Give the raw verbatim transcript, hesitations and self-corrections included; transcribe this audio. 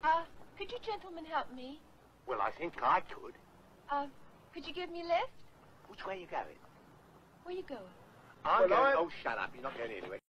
Uh, could you gentlemen help me? Well, I think I could. Uh, could you give me a lift? Which way are you going? Where you going? I'm Well, going... I- Oh, shut up. You're not going anywhere.